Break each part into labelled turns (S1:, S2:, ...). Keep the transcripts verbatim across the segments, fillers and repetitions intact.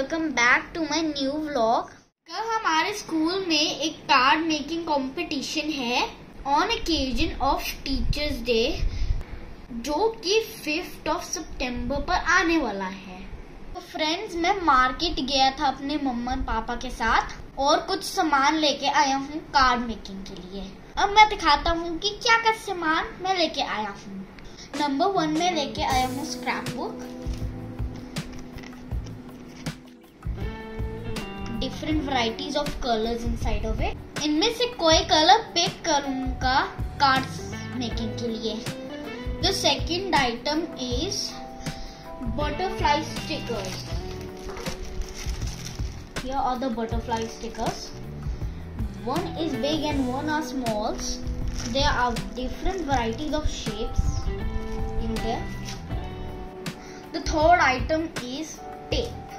S1: Welcome back to my new vlog. कल हमारे school में एक कार्ड मेकिंग कंपटीशन है on occasion of teachers day, जो कि फिफ्थ ऑफ सितंबर पर आने वाला है। तो फ्रेंड्स, मैं मार्केट गया था अपने मम्मा पापा के साथ और कुछ सामान लेके आया हूँ कार्ड मेकिंग के लिए। अब मैं दिखाता हूँ कि क्या क्या सामान मैं लेके आया हूँ। नंबर वन में लेके आया हूँ scrapbook, different varieties of colours inside of it. इनमें से कोई कलर पिक करूंगा कार्ड्स मेकिंग के लिए। The second item is butterfly stickers. Here are the butterfly stickers. One is big and one are smalls. There are different varieties of shapes in there. The third item is tape.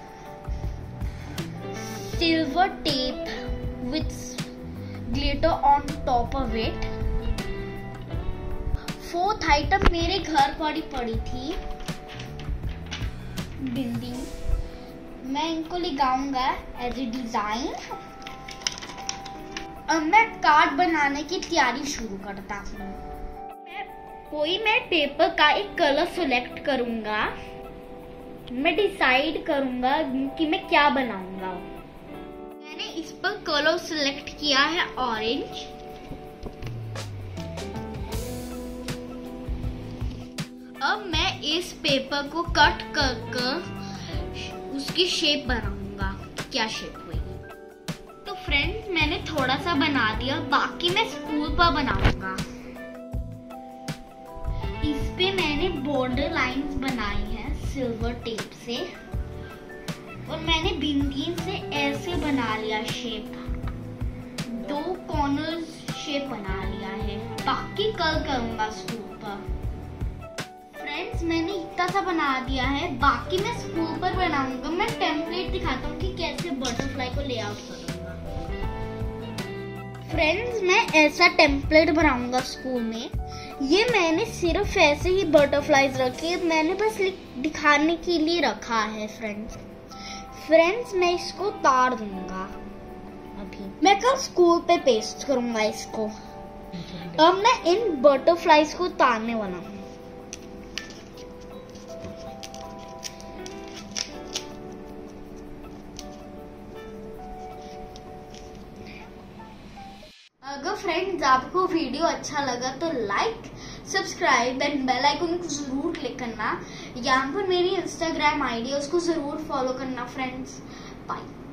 S1: Silver tape with glitter on top of it. Fourth item मेरे घर पड़ी पड़ी थी बिंदी। मैं इनको लगाऊंगा as a design. अब मैं कार्ड बनाने की तैयारी शुरू करता हूँ। मैं कोई मैं पेपर का एक कलर सिलेक्ट करूंगा। मैं डिसाइड करूंगा कि मैं क्या बनाऊंगा। मैंने इस पर कलर सिलेक्ट किया है ऑरेंज। अब मैं इस पेपर को कट कर कर उसकी शेप बनाऊंगा। क्या शेप होगी। तो फ्रेंड्स, मैंने थोड़ा सा बना दिया, बाकी मैं स्कूल पर बनाऊंगा। इस पे मैंने बॉर्डर लाइंस बनाई हैं सिल्वर टेप से, और मैंने बिंदी से ऐसे बना लिया शेप। दो कॉर्नर्स शेप बना लिया है, बाकी कल करूंगा स्कूल पर। फ्रेंड्स, मैंने इतना सा बना दिया है, बाकी मैं स्कूल पर बनाऊंगा। मैं टेम्पलेट दिखाता हूँ कि कैसे बटरफ्लाई को लेआउट करूंगा। फ्रेंड्स, मैं ऐसा टेम्पलेट बनाऊंगा स्कूल में। ये मैंने सिर्फ ऐसे ही बटरफ्लाईज रखे, मैंने बस दिखाने के लिए रखा है। फ्रेंड्स फ्रेंड्स मैं इसको उतार दूंगा। अभी मैं कल स्कूल पे पेस्ट करूंगा इसको। अब मैं इन बटरफ्लाईज को उतारने वाला हूँ। अगर फ्रेंड्स आपको वीडियो अच्छा लगा तो like, subscribe and bell icon को जरूर क्लिक करना। यहाँ पर मेरी इंस्टाग्राम आईडी है, उसको जरूर फॉलो करना। Friends bye.